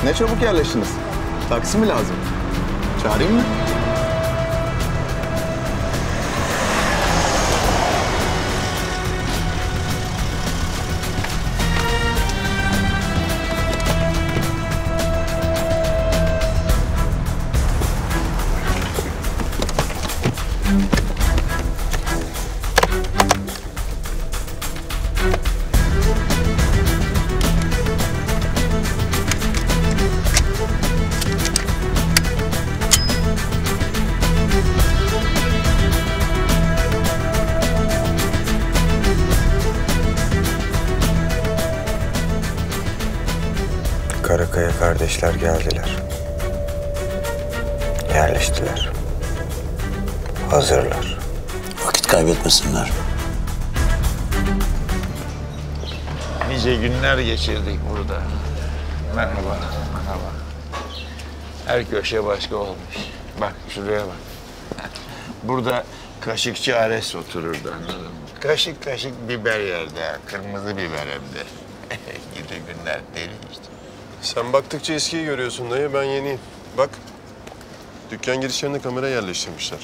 Ne çabuk yerleştiniz. Taksi mi lazım? Çağırayım mı? Karakaya kardeşler geldiler. Yerleştiler. Hazırlar. Vakit kaybetmesinler. Nice günler geçirdik burada. Merhaba, merhaba. Her köşe başka olmuş. Bak şuraya bak. Burada kaşıkçı Ares otururdu, anladın mı? Kaşık kaşık biber yerdi, kırmızı biber hem de. Gidi günler deli işte. Sen baktıkça eskiyi görüyorsun dayı, ben yeniyim. Bak, dükkan girişlerine kamera yerleştirmişler.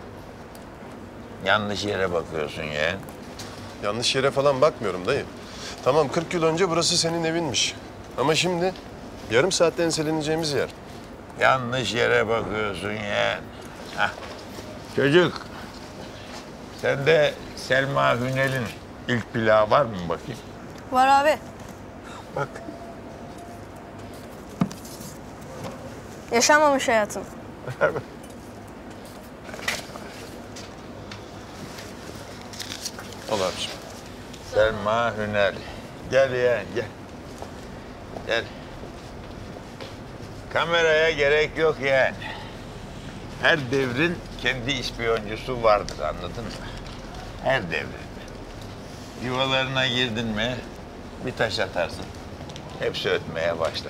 Yanlış yere bakıyorsun yeğen. Yanlış yere falan bakmıyorum dayı. Tamam, 40 yıl önce burası senin evinmiş. Ama şimdi yarım saatte enseleneceğimiz yer. Yanlış yere bakıyorsun yeğen. Hah. Çocuk, sende Selma Hünel'in ilk plağı var mı bakayım? Var abi. Bak. Yaşanmamış hayatım. Al abiciğim. Selma Hünel. Gel yeğen, gel. Gel. Kameraya gerek yok yeğen. Her devrin kendi ispiyoncusu vardır, anladın mı? Her devrin. Yuvalarına girdin mi bir taş atarsın. Hepsi ötmeye başlar.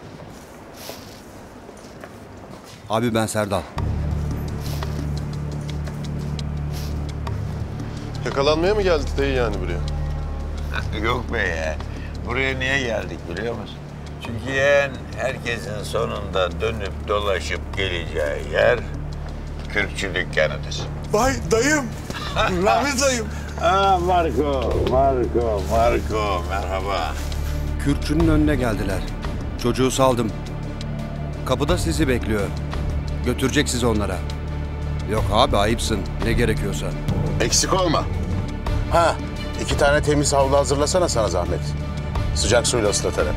Abi ben Serdal. Yakalanmaya mı geldik dayı yani buraya? Yok be ya. Buraya niye geldik biliyor musun? Çünkü yeğen herkesin sonunda dönüp dolaşıp geleceği yer kürkçü dükkanıdır. Vay dayım. Rahmet dayım. Marco. Merhaba. Kürkçünün önüne geldiler. Çocuğu saldım. Kapıda sizi bekliyor. Götürecek sizi onlara. Yok abi ayıpsın. Ne gerekiyorsa. Eksik olma. Ha, 2 tane temiz havlu hazırlasana sana zahmet. Sıcak suyla ıslatarak.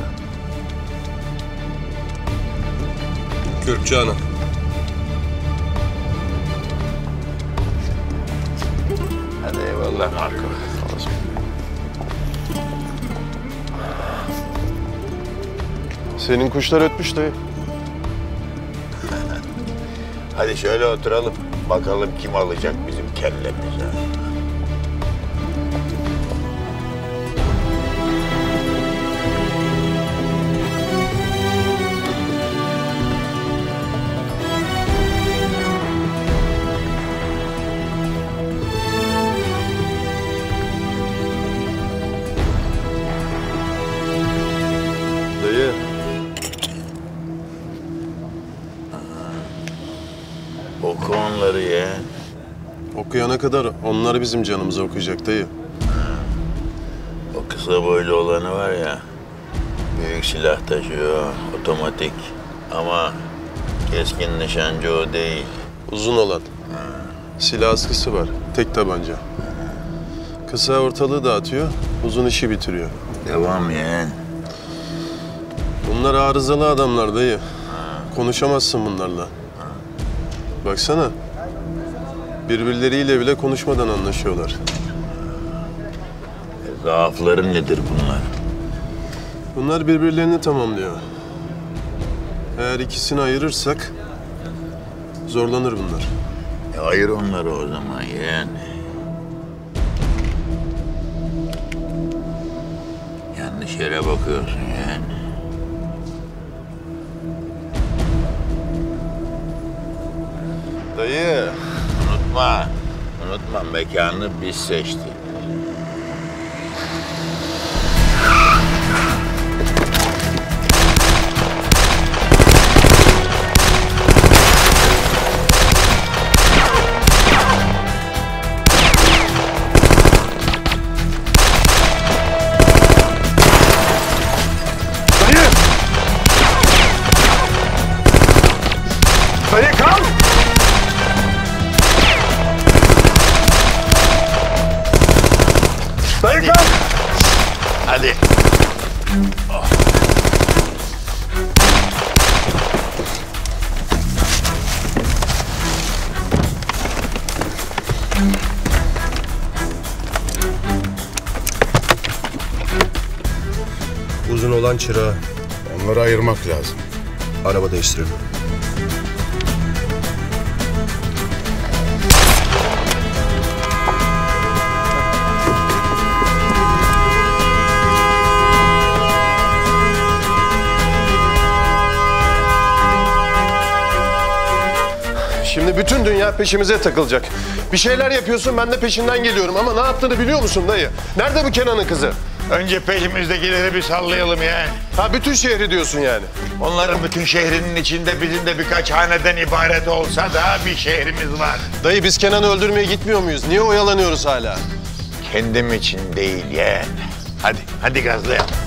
Kürkçü Hanım. Hadi eyvallah Marco. Senin kuşlar ötmüş dayı. Hadi şöyle oturalım. Bakalım kim alacak bizim kellemizi. Dayı. Oku onları ya. Okuyana kadar onlar bizim canımıza okuyacak dayı. O kısa boylu olanı var ya. Büyük silah taşıyor, otomatik. Ama keskin nişancı o değil. Uzun olan. Silah askısı var. Tek tabanca. Kısa ortalığı dağıtıyor, uzun işi bitiriyor. Devam yeğen. Bunlar arızalı adamlar dayı. Konuşamazsın bunlarla. Baksana. Birbirleriyle bile konuşmadan anlaşıyorlar. Zaafları nedir bunlar? Bunlar birbirlerini tamamlıyor. Eğer ikisini ayırırsak zorlanır bunlar. Ayır onları o zaman yeğen. Yanlış yere bakıyorsun yeğen. Dayı. Unutma mekanı biz seçtik. Uzun olan çırağı. Onları ayırmak lazım. Araba değiştirelim. Şimdi bütün dünya peşimize takılacak. Bir şeyler yapıyorsun, ben de peşinden geliyorum. Ama ne yaptığını biliyor musun dayı? Nerede bu Kenan'ın kızı? Önce peşimizdekileri bir sallayalım ya. Ha, bütün şehri diyorsun yani. Onların bütün şehrinin içinde bizim de birkaç haneden ibaret olsa da bir şehrimiz var. Dayı biz Kenan'ı öldürmeye gitmiyor muyuz? Niye oyalanıyoruz hala? Kendim için değil yeğen. Hadi gazlayalım.